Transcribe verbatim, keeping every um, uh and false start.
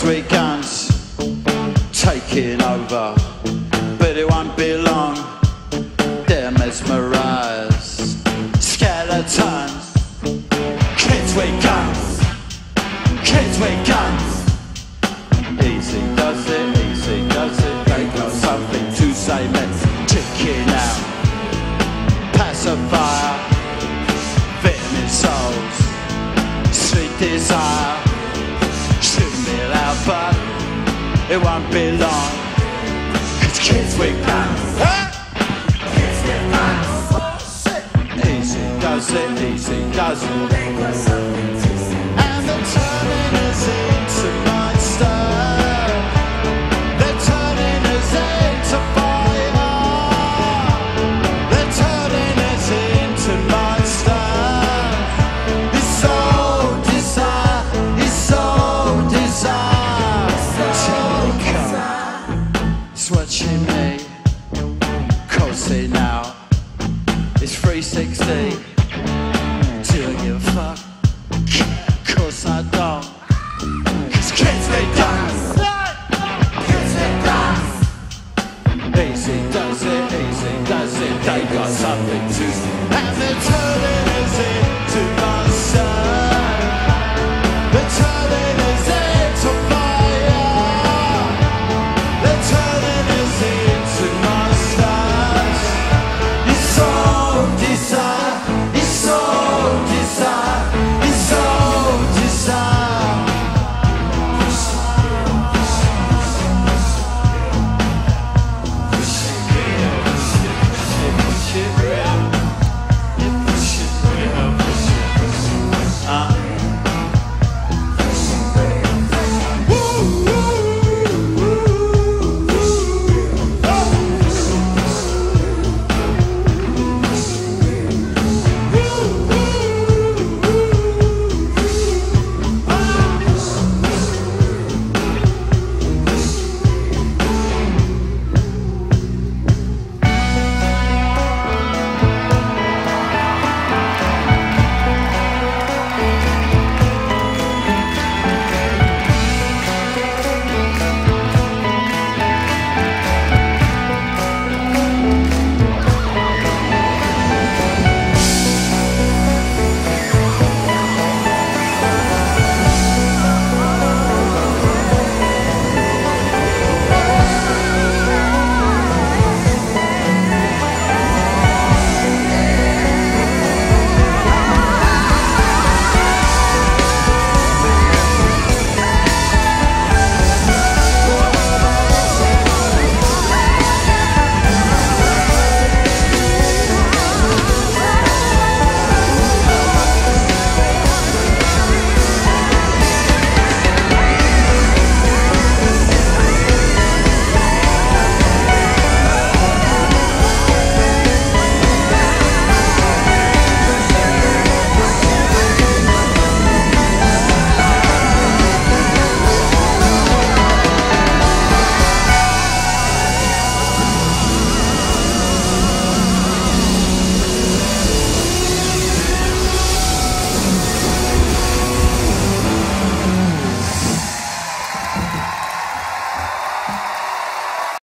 kids with guns taking over, but it won't be long. They're mesmerised. Skeletons, kids with guns, kids with guns. Easy does it, easy does it. They got something to say, let's chicken out. Pacifier, vitamin souls, sweet desire. Shoot me loud, but it won't be long. Cause kids with guns, kids with guns. Easy does it, easy does it. And they're turning us into monsters. They're turning us into fire. They're turning us into monsters. It's so desire, it's so desire. It's watching me, cozy now. It's three sixty. Do you give a fuck?